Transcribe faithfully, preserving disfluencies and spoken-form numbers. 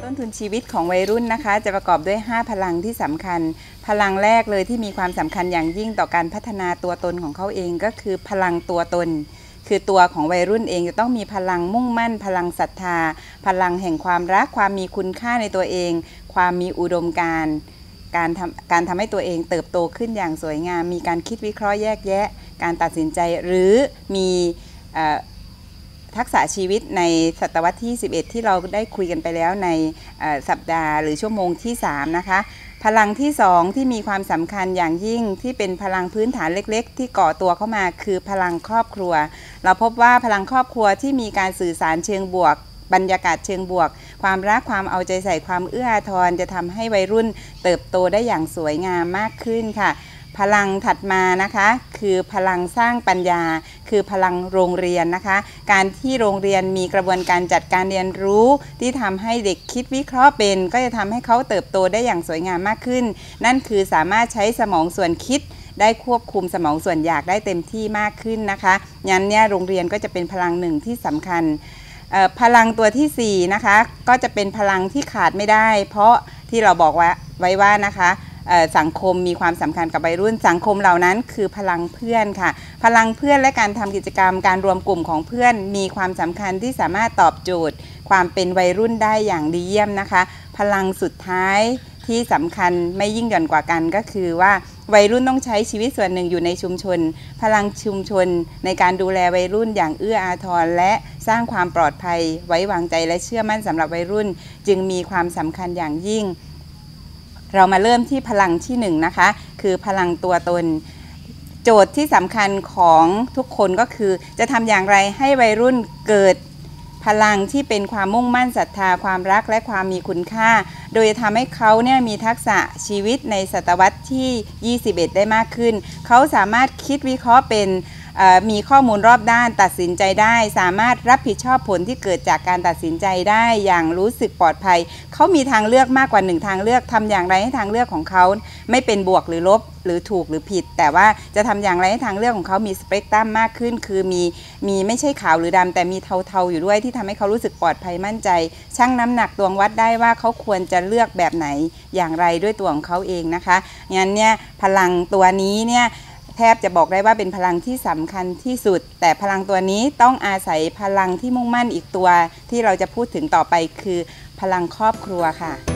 ต้นทุนชีวิตของวัยรุ่นนะคะจะประกอบด้วยห้าพลังที่สำคัญพลังแรกเลยที่มีความสำคัญอย่างยิ่งต่อการพัฒนาตัวตนของเขาเองก็คือพลังตัวตนคือตัวของวัยรุ่นเองจะต้องมีพลังมุ่งมั่นพลังศรัทธาพลังแห่งความรักความมีคุณค่าในตัวเองความมีอุดมการณ์การทำการทำให้ตัวเองเติบโตขึ้นอย่างสวยงามมีการคิดวิเคราะห์แยกแยะการตัดสินใจหรือมีทักษะชีวิตในศตวรรษที่สิบเอ็ดที่เราได้คุยกันไปแล้วในสัปดาห์หรือชั่วโมงที่สามนะคะพลังที่สองที่มีความสำคัญอย่างยิ่งที่เป็นพลังพื้นฐานเล็กๆที่ก่อตัวเข้ามาคือพลังครอบครัวเราพบว่าพลังครอบครัวที่มีการสื่อสารเชิงบวกบรรยากาศเชิงบวกความรักความเอาใจใส่ความเอื้ออาทรจะทำให้วัยรุ่นเติบโตได้อย่างสวยงามมากขึ้นค่ะพลังถัดมานะคะคือพลังสร้างปัญญาคือพลังโรงเรียนนะคะการที่โรงเรียนมีกระบวนการจัดการเรียนรู้ที่ทำให้เด็กคิดวิเคราะห์เป็นก็จะทำให้เขาเติบโตได้อย่างสวยงามมากขึ้นนั่นคือสามารถใช้สมองส่วนคิดได้ควบคุมสมองส่วนอยากได้เต็มที่มากขึ้นนะคะงั้นเนี่ยโรงเรียนก็จะเป็นพลังหนึ่งที่สำคัญพลังตัวที่สี่นะคะก็จะเป็นพลังที่ขาดไม่ได้เพราะที่เราบอกว่าไว้ว่านะคะสังคมมีความสำคัญกับวัยรุ่นสังคมเหล่านั้นคือพลังเพื่อนค่ะพลังเพื่อนและการทำกิจกรรมการรวมกลุ่มของเพื่อนมีความสำคัญที่สามารถตอบโจทย์ความเป็นวัยรุ่นได้อย่างดีเยี่ยมนะคะพลังสุดท้ายที่สำคัญไม่ยิ่งหย่อนกว่ากันก็คือว่าวัยรุ่นต้องใช้ชีวิตส่วนหนึ่งอยู่ในชุมชนพลังชุมชนในการดูแลวัยรุ่นอย่างเอื้ออาทรและสร้างความปลอดภัยไว้วางใจและเชื่อมั่นสำหรับวัยรุ่นจึงมีความสำคัญอย่างยิ่งเรามาเริ่มที่พลังที่หนึ่งนะคะคือพลังตัวตนโจทย์ที่สำคัญของทุกคนก็คือจะทำอย่างไรให้วัยรุ่นเกิดพลังที่เป็นความมุ่งมั่นศรัทธาความรักและความมีคุณค่าโดยทำให้เขาเนี่ยมีทักษะชีวิตในศตวรรษที่ยี่สิบเอ็ดได้มากขึ้นเขาสามารถคิดวิเคราะห์เป็นมีข้อมูลรอบด้านตัดสินใจได้สามารถรับผิดชอบผลที่เกิดจากการตัดสินใจได้อย่างรู้สึกปลอดภัยเขามีทางเลือกมากกว่าหนึ่งทางเลือกทำอย่างไรให้ทางเลือกของเขาไม่เป็นบวกหรือลบหรือถูกหรือผิดแต่ว่าจะทำอย่างไรให้ทางเลือกของเขามีสเปกตรัมมากขึ้นคือมีมีไม่ใช่ขาวหรือดำแต่มีเทาๆอยู่ด้วยที่ทำให้เขารู้สึกปลอดภัยมั่นใจชั่งน้ำหนักตวงวัดได้ว่าเขาควรจะเลือกแบบไหนอย่างไรด้วยตัวของเขาเองนะคะงั้นเนี่ยพลังตัวนี้เนี่ยแทบจะบอกได้ว่าเป็นพลังที่สำคัญที่สุดแต่พลังตัวนี้ต้องอาศัยพลังที่มุ่งมั่นอีกตัวที่เราจะพูดถึงต่อไปคือพลังครอบครัวค่ะ